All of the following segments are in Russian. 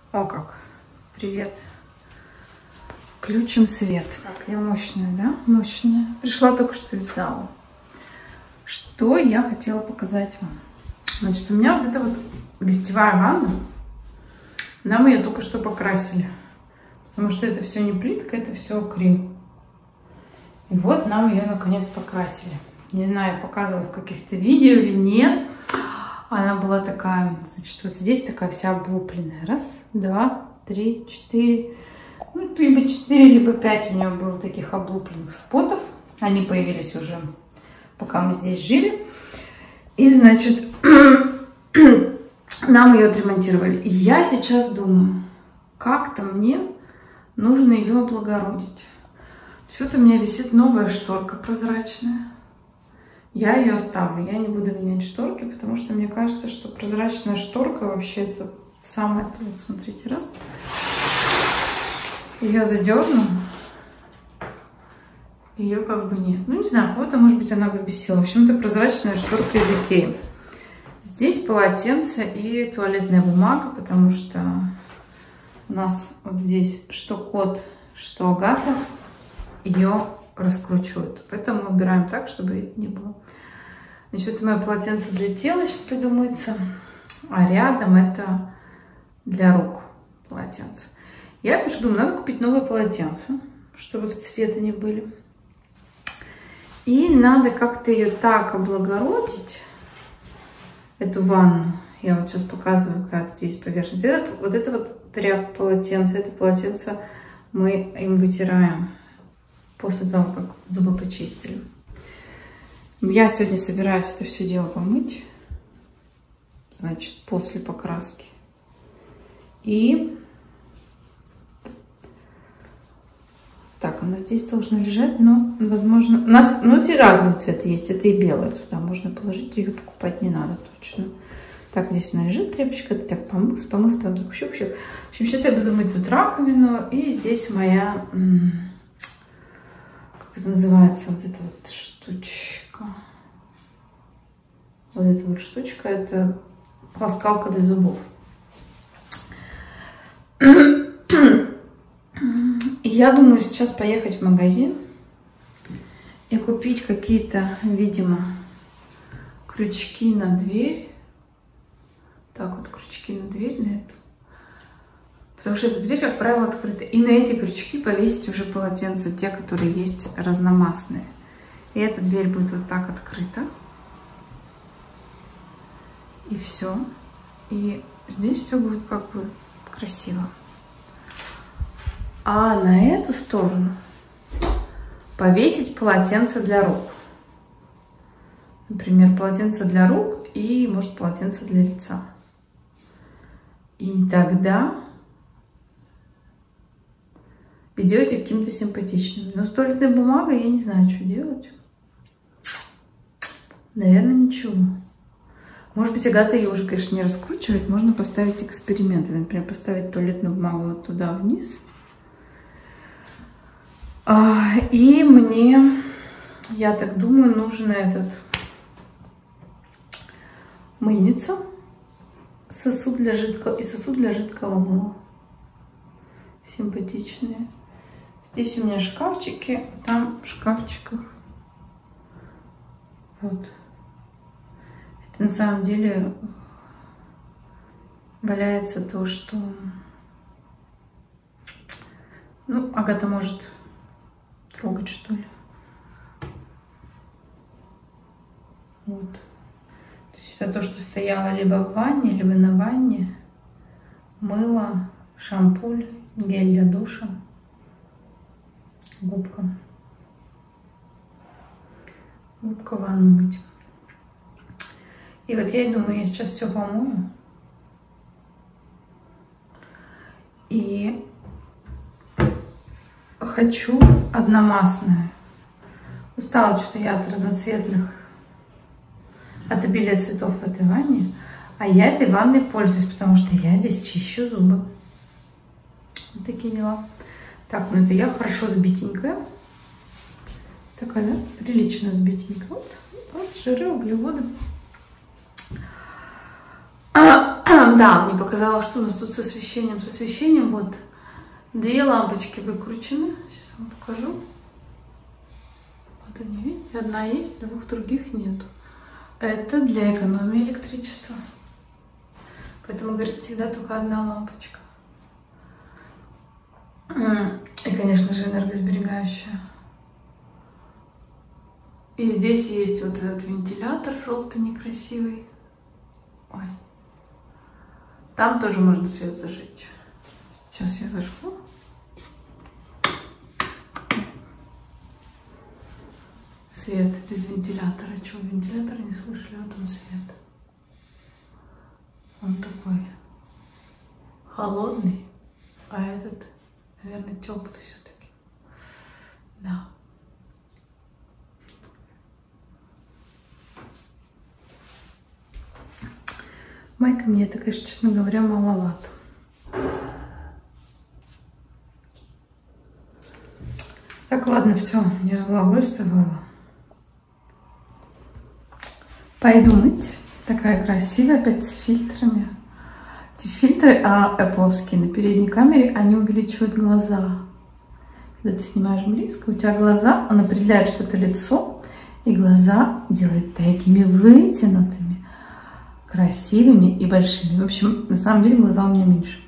О как! Привет! Включим свет. Так, я мощная, да? Мощная. Пришла только что из зала. Что я хотела показать вам? Значит, у меня вот эта вот гостевая ванна. Нам ее только что покрасили. Потому что это все не плитка, это все акрил. И вот нам ее наконец покрасили. Не знаю, показывала в каких-то видео или нет. Она была такая, значит, вот здесь такая вся облупленная. Раз, два, три, четыре. Ну, либо 4, либо 5 у нее было таких облупленных спотов. Они появились уже, пока мы здесь жили. И, значит, нам ее отремонтировали. И я сейчас думаю, как-то мне нужно ее облагородить. Вот у меня висит новая шторка прозрачная. Я ее оставлю, я не буду менять шторки, потому что мне кажется, что прозрачная шторка вообще это самое... Вот смотрите, раз. Ее задерну. Ее как бы нет. Ну, не знаю, кого-то, может быть, она бы бесила. В общем, это прозрачная шторка из Икеи. Здесь полотенце и туалетная бумага, потому что у нас вот здесь что кот, что Агата ее раскручивают. Поэтому мы убираем так, чтобы это не было. Значит, это мое полотенце для тела. Сейчас пойду мыться. А рядом это для рук полотенце. Я опять же думаю, надо купить новое полотенце, чтобы в цвет они были. И надо как-то ее так облагородить, эту ванну. Я вот сейчас показываю, какая тут есть поверхность. Вот это вот полотенце. Это полотенце мы им вытираем после того, как зубы почистили. Я сегодня собираюсь это все дело помыть. Значит, после покраски. И так, она здесь должна лежать, но, возможно... У нас внутри разных цветов есть. Это и белое. Туда можно положить, ее покупать не надо точно. Так, здесь она лежит, тряпочка. Так, помыс, потом так щуп. В общем, сейчас я буду мыть тут раковину. И здесь моя... Как это называется? Вот эта вот штучка. Вот эта вот штучка. Это полоскалка для зубов. И я думаю сейчас поехать в магазин и купить какие-то, видимо, крючки на дверь. Так вот, крючки на дверь на эту. Потому что эта дверь, как правило, открыта. И на эти крючки повесить уже полотенца, те, которые есть разномастные. И эта дверь будет вот так открыта. И все. И здесь все будет как бы красиво. А на эту сторону повесить полотенце для рук. Например, полотенце для рук и, может, полотенце для лица. И тогда сделать их каким-то симпатичным. Но с туалетной бумагой я не знаю, что делать. Наверное, ничего. Может быть, Агата ее уже, конечно, не раскручивает. Можно поставить эксперименты. Например, поставить туалетную бумагу вот туда вниз. И мне, я так думаю, нужен мыльница, сосуд для жидкого мыла. Симпатичные. Здесь у меня шкафчики, там в шкафчиках. Вот. Это на самом деле валяется то, что... Ну, Агата может трогать, что ли. Вот. То есть это то, что стояло либо в ванне, либо на ванне. Мыло, шампунь, гель для душа, губка. Губка ванну мыть. И вот я и думаю, я сейчас все помою. И хочу одномастное. Устала что-то я от разноцветных, от обилия цветов в этой ванне. А я этой ванной пользуюсь, потому что я здесь чищу зубы. Вот такие дела. Так, ну это я хорошо сбитенькая. Такая, да? Прилично сбитенькая. Вот жиры, углеводы. Да, мне показалось, что у нас тут с освещением. С освещением вот 2 лампочки выкручены. Сейчас вам покажу. Вот они, видите, одна есть, 2 других нету. Это для экономии электричества. Поэтому горит всегда только 1 лампочка. И, конечно же, энергосберегающая. И здесь есть вот этот вентилятор желтый, некрасивый. Ой. Там тоже можно свет зажечь. Сейчас я зажгу. Свет без вентилятора. Чего, вентилятора не слышали? Вот он свет. Он такой холодный, а этот, наверное, теплый все-таки. Да. Майка мне это, конечно, честно говоря, маловато. Так, ладно, все, не разглагольствовала. Пойду мыть. Такая красивая, опять с фильтрами. Эти фильтры Apple'овские на передней камере, они увеличивают глаза. Когда ты снимаешь близко, у тебя глаза, он определяет, что это лицо, и глаза делает такими вытянутыми, красивыми и большими. В общем, на самом деле глаза у меня меньше.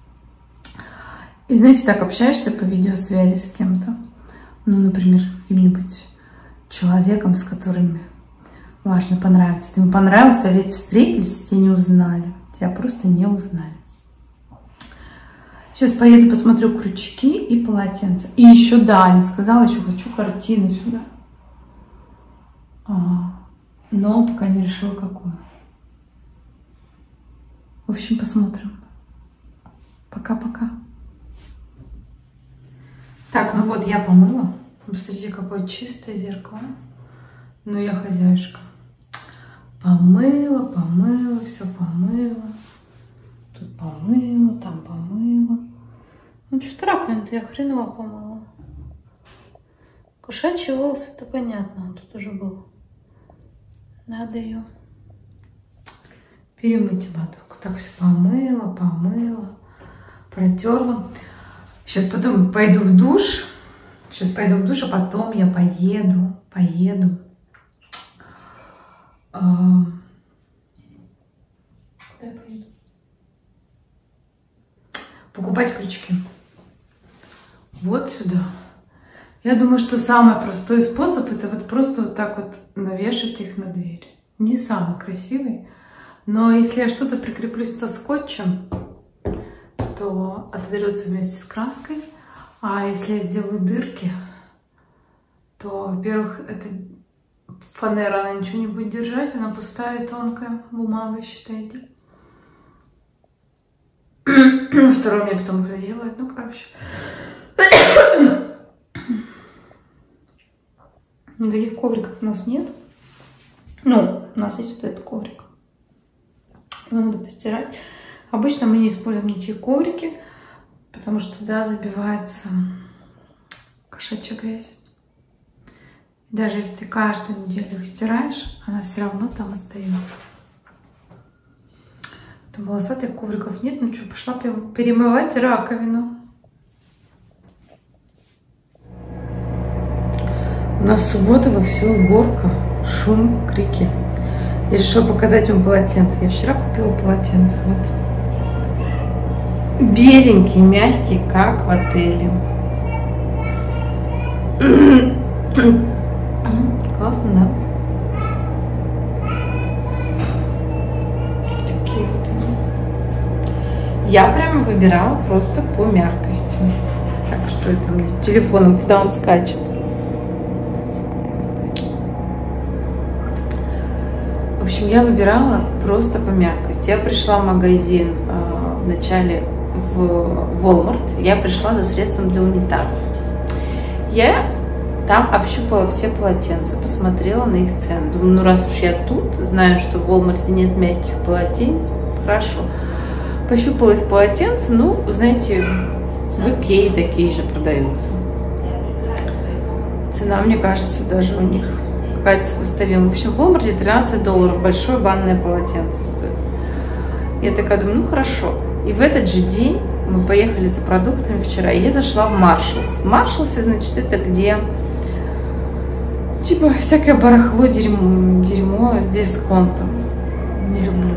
И, знаете, так общаешься по видеосвязи с кем-то. Ну, например, каким-нибудь человеком, с которым важно понравиться. Ты ему понравился, ведь встретились, тебя не узнали. Тебя просто не узнали. Сейчас поеду, посмотрю крючки и полотенца. И еще, да, не сказала, еще хочу картину сюда. Но пока не решила, какую. В общем, посмотрим. Пока-пока. Так, ну вот я помыла. Посмотрите, какое чистое зеркало. Ну, я хозяюшка. Помыла, все помыла. Тут помыла, там помыла. Ну, что-то раковину-то я хреново помыла. Кошачьи волосы, это понятно, он тут уже был. Надо ее перемыть ободок. Так все помыла, протерла. Сейчас потом пойду в душ. А потом я поеду. Куда я поеду? Покупать крючки. Вот сюда. Я думаю, что самый простой способ это вот просто вот так вот навешать их на дверь. Не самый красивый, но если я что-то прикреплю со скотчем, то отодрется вместе с краской. А если я сделаю дырки, то, во-первых, это фанера, она ничего не будет держать, она пустая, тонкая бумага, считайте. Второе мне потом их заделают, ну короче. Никаких ковриков у нас нет. Ну, у нас есть вот этот коврик. Его надо постирать. Обычно мы не используем никакие коврики, потому что туда забивается кошачья грязь. Даже если ты каждую неделю их стираешь, она все равно там остается. Там волосатых ковриков нет. Ну что, пошла перемывать раковину. У нас суббота, вовсю уборка, шум, крики. Я решила показать вам полотенце. Я вчера купила полотенце. Вот. Беленький, мягкий, как в отеле. Классно, да? Такие вот они. Я прямо выбирала просто по мягкости. Так, что это у меня с телефоном, куда он скачет? В общем, я выбирала просто по мягкости. Я пришла в магазин вначале в Walmart. Я пришла за средством для унитаза. Я там общупала все полотенца, посмотрела на их цены. Думаю, ну раз уж я тут, знаю, что в Walmart нет мягких полотенец, хорошо. Пощупала их полотенца, ну, знаете, в Икее такие же продаются. Цена, мне кажется, даже у них какая-то сопоставимая. В общем, в Walmart $13 большое банное полотенце стоит. Я такая думаю, ну хорошо. И в этот же день мы поехали за продуктами вчера, и я зашла в Marshalls. В Marshalls, значит, это где типа всякое барахло, дерьмо с дисконтом. Не люблю.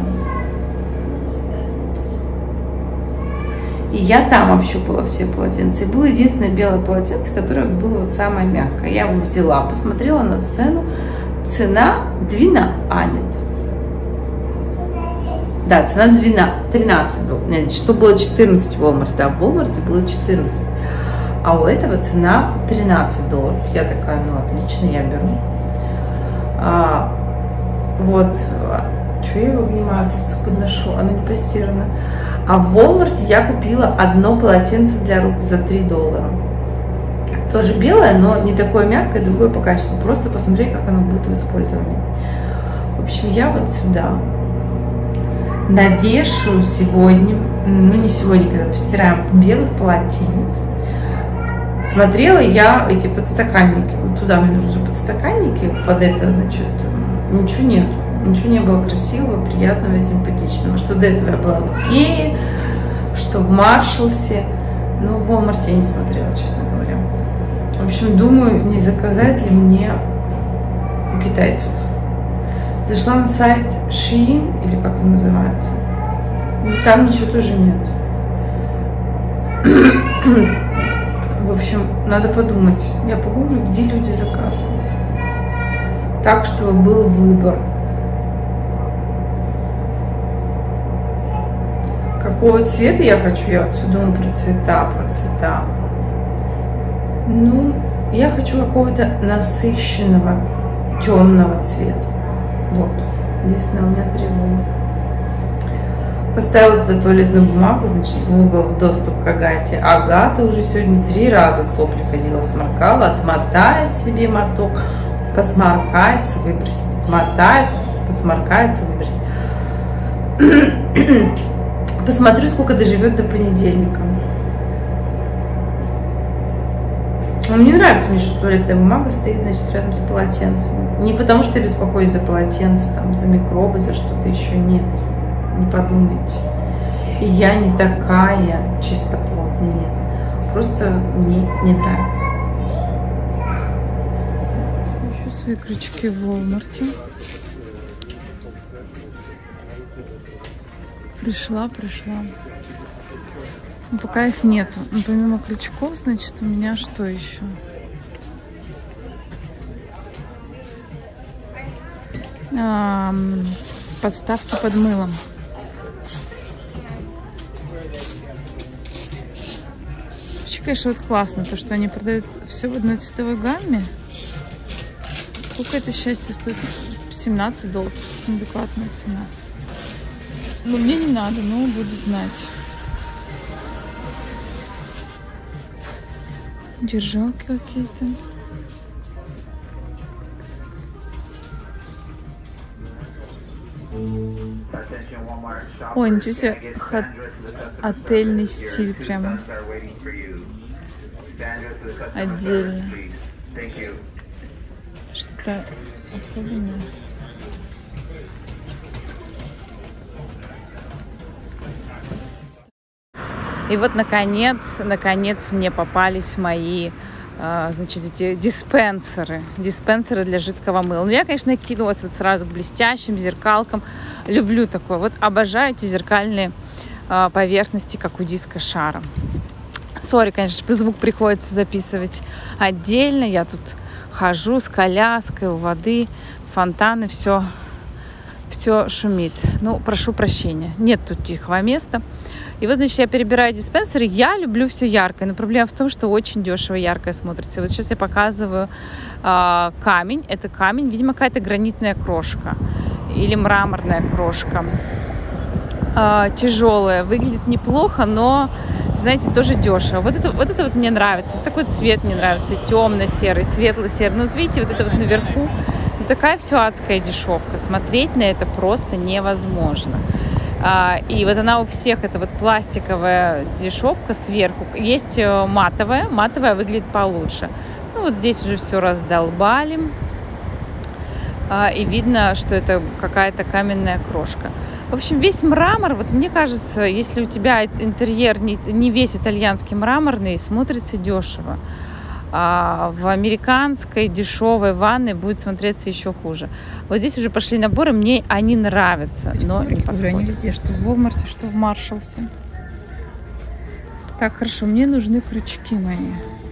И я там общупала все полотенца. И было единственное белое полотенце, которое было вот самое мягкое. Я его взяла, посмотрела на цену. Цена 12, нет. Да, цена 13 долларов. Нет, что было 14 в Walmart? Да, в Walmart было 14. А у этого цена 13 долларов. Я такая, ну отлично, я беру. Вот. Что я его обнимаю, к лицу подношу? Оно не постирано. А в Walmart я купила одно полотенце для рук за 3 доллара. Тоже белое, но не такое мягкое, другое по качеству. Просто посмотреть, как оно будет в использовании. В общем, я вот сюда навешу сегодня, ну не сегодня, когда постираем, белых полотенец. Смотрела я эти подстаканники. Вот туда мне нужны подстаканники. Под это, значит, ничего нету. Ничего не было красивого, приятного, симпатичного. Что до этого я была в Икее, что в Маршалсе. Но в Walmart я не смотрела, честно говоря. В общем, думаю, не заказать ли мне у китайцев. Зашла на сайт Shein, или как он называется. Но там ничего тоже нет. В общем, надо подумать. Я погуглю, где люди заказывают. Так, чтобы был выбор. Какого цвета я хочу? Я вот все думаю про цвета, Ну, я хочу какого-то насыщенного, темного цвета. Вот. Единственное, у меня требование. Поставила эту туалетную бумагу, значит, в угол, в доступ к Агате. Агата уже сегодня 3 раза сопли ходила, сморкала, отмотает себе моток, посморкается, выбросит, отмотает, посморкается, выбросит. Посмотрю, сколько доживет до понедельника. Мне нравится, мне что туалетная бумага стоит, значит, рядом с полотенцем. Не потому, что я беспокоюсь за полотенце, там, за микробы, за что-то еще, нет. Не подумайте. И я не такая чистоплотная, нет. Просто мне не нравится. Ищу свои крючки в Walmart. Пришла. Но пока их нету. Но помимо крючков, значит, у меня что еще? Подставки под мылом. Вообще, конечно, вот классно, то, что они продают все в одной цветовой гамме. Сколько это счастье стоит? 17 долларов. Адекватная цена. Но мне не надо, но буду знать. Держалки какие-то. Ой, ничего себе, отельный стиль прямо. Отдельно. Что-то особенное. И вот, наконец мне попались мои, значит, эти диспенсеры для жидкого мыла. Ну, я, конечно, кинулась вот сразу к блестящим зеркалкам. Люблю такое. Вот обожаю эти зеркальные поверхности, как у диско-шара. Сори, конечно, звук приходится записывать отдельно. Я тут хожу с коляской, у воды, фонтаны, все шумит. Ну, прошу прощения. Нет тут тихого места. И вот, значит, я перебираю диспенсеры. Я люблю все яркое, но проблема в том, что очень дешево яркое смотрится. Вот сейчас я показываю камень. Это камень, видимо, какая-то гранитная крошка или мраморная крошка. Тяжелая, выглядит неплохо, но, знаете, тоже дешево. Вот это мне нравится. Вот такой цвет мне нравится. Темно-серый, светло-серый. Ну, вот видите, вот это вот наверху. Ну, такая все адская дешевка. Смотреть на это просто невозможно. И вот она у всех, это вот пластиковая дешевка сверху. Есть матовая. Матовая выглядит получше. Ну, вот здесь уже все раздолбали. и видно, что это какая-то каменная крошка. В общем, весь мрамор, вот мне кажется, если у тебя интерьер не весь итальянский мраморный, смотрится дешево. А в американской дешевой ванной будет смотреться еще хуже. Вот здесь уже пошли наборы, мне они нравятся, но не подходят. Они везде, что в Walmart, что в Маршалсе. Так, хорошо, мне нужны крючки мои.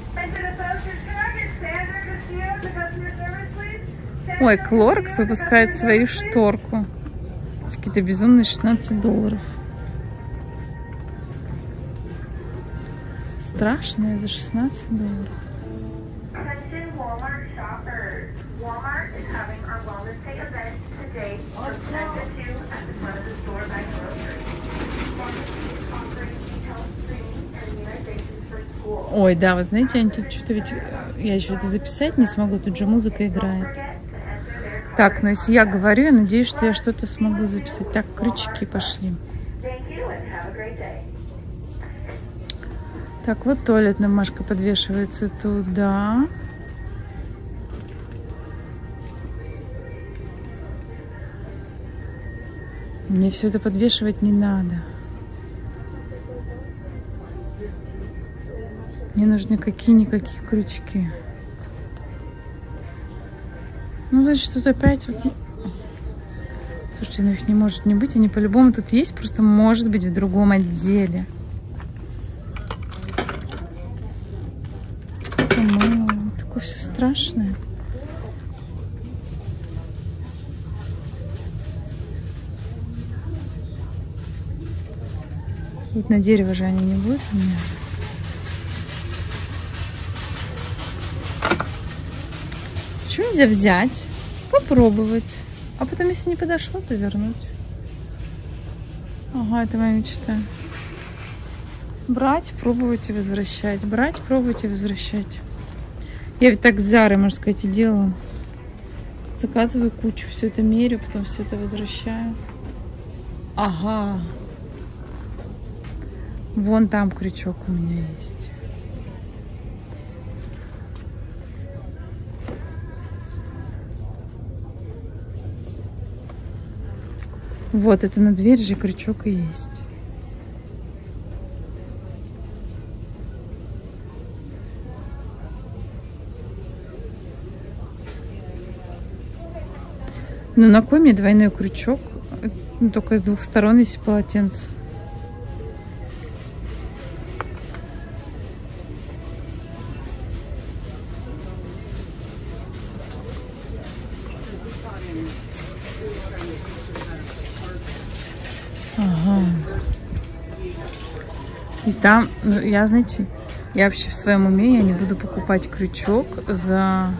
Ой, Clorox выпускает свою шторку. Какие-то безумные $16. Страшная за $16. Ой, да, вы знаете, они тут что-то ведь... Я еще это записать не смогу, тут же музыка играет. Так, но если я говорю, я надеюсь, что я что-то смогу записать. Так, крючки пошли. Так, вот туалетная бумажка подвешивается туда. Мне все это подвешивать не надо. Мне нужны какие-никакие крючки. Ну, значит, тут опять... Слушайте, ну их не может не быть. Они по-любому тут есть, просто может быть в другом отделе. Такое все страшное. Вот на дерево же они не будут у меня. Почему нельзя взять, попробовать, а потом, если не подошло, то вернуть? Ага, это моя мечта. Брать, пробовать и возвращать. Брать, пробовать и возвращать. Я ведь так с Зарой, можно сказать, и делаю. Заказываю кучу, все это мерю, потом все это возвращаю. Ага. Вон там крючок у меня есть. Вот, это на дверь же крючок и есть. Ну, на кой мне двойной крючок? Ну, только с двух сторон, если полотенце. Ага. И там, ну, я, знаете, я вообще в своем уме, я не буду покупать крючок за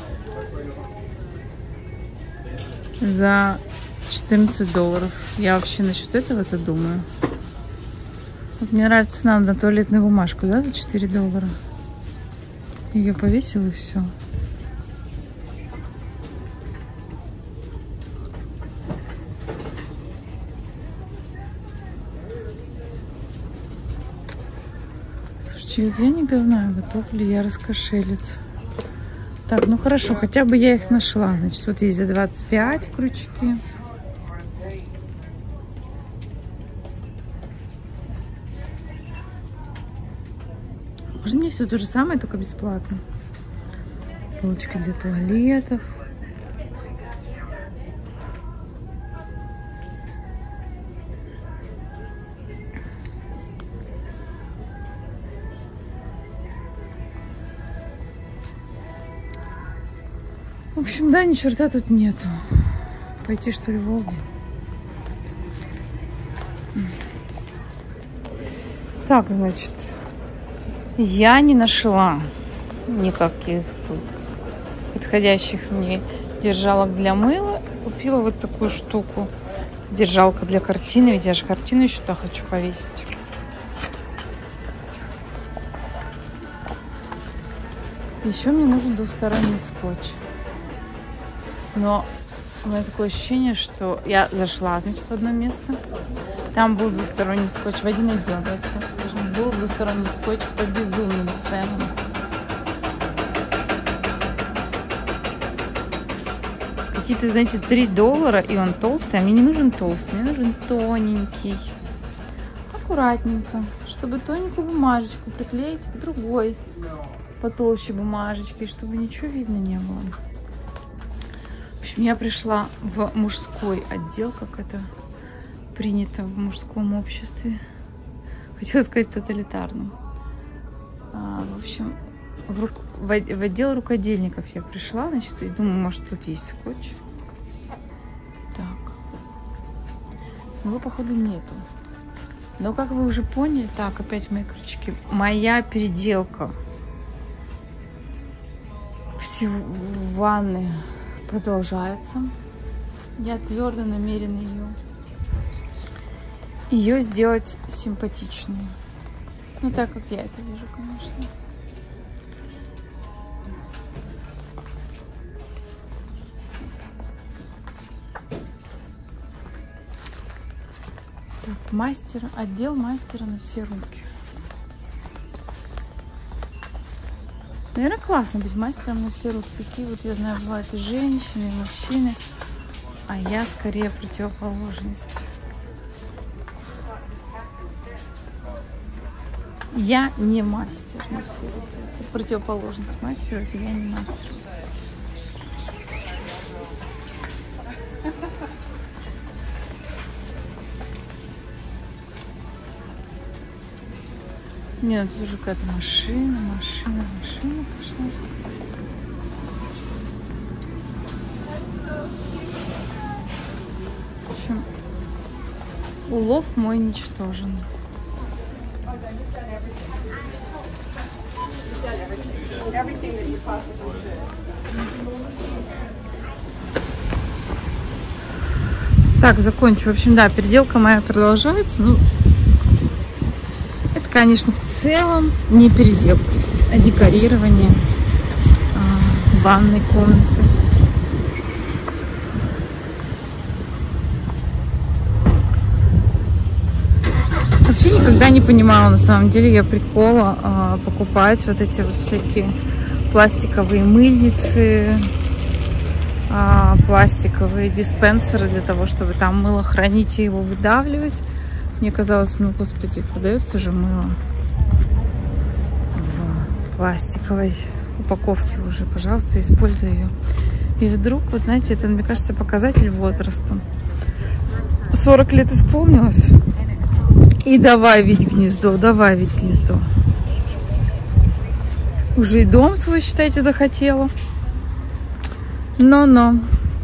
$14. Я вообще насчет этого-то думаю. Вот мне нравится цена на туалетную бумажку, да, за $4. Ее повесил и все. Слушайте, я не знаю, готов ли я раскошелиться. Так, ну хорошо, хотя бы я их нашла. Значит, вот есть за 25 крючки. Можно мне все то же самое, только бесплатно. Полочки для туалетов. В общем, да, ни черта тут нету. Пойти, что ли, в Волги? Так, значит, я не нашла никаких тут подходящих мне держалок для мыла. Купила вот такую штуку. Держалка для картины. Ведь я же картину еще туда хочу повесить. Еще мне нужен двухсторонний скотч. Но у меня такое ощущение, что я зашла, значит, в одно место. Там был двусторонний скотч в один отдел. Давайте покажем. Был двусторонний скотч по безумным ценам. какие-то, знаете, $3, и он толстый. А мне не нужен толстый, мне нужен тоненький. Аккуратненько, чтобы тоненькую бумажечку приклеить к другой потолще бумажечки, чтобы ничего видно не было. В общем, я пришла в мужской отдел, как это принято в мужском обществе. Хотела сказать тоталитарном. В общем, в отдел рукодельников я пришла, значит, и думаю, может, тут есть скотч. Так. Его, походу, нету. Но, как вы уже поняли, так, опять мои крючки. Моя переделка всего ванны продолжается. Я твердо намерена ее сделать симпатичной. Ну, так, как я это вижу, конечно. Так, мастер, отдел мастера на все руки. Наверное, классно быть мастером на все руки. Такие вот, я знаю, бывают и женщины, и мужчины. А я скорее противоположность. Я не мастер на все руки. Это противоположность мастеру, это я не мастер. Не, ну тут уже какая-то машина пошла. В общем, улов мой ничтожен. Так, закончу. В общем, да, переделка моя продолжается. Ну, это, конечно, в целом не переделка, а декорирование ванной комнаты. Вообще никогда не понимала, на самом деле, я прикола покупать вот эти вот всякие пластиковые мыльницы, пластиковые диспенсеры для того, чтобы там мыло хранить и его выдавливать. Мне казалось, ну, господи, продается же мыло в пластиковой упаковке уже. Пожалуйста, используй ее. И вдруг, вот знаете, это, мне кажется, показатель возраста. 40 лет исполнилось. И давай видеть гнездо, давай видеть гнездо. Уже и дом свой, считайте, захотела. Но.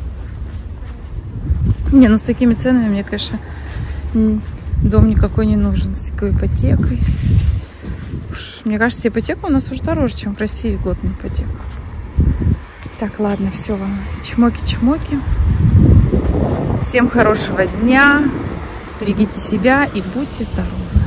Не, ну с такими ценами мне, конечно, дом никакой не нужен. С такой ипотекой. Мне кажется, ипотека у нас уже дороже, чем в России год на ипотеку. Так, ладно, все вам. Чмоки-чмоки. Всем хорошего дня. Берегите себя и будьте здоровы.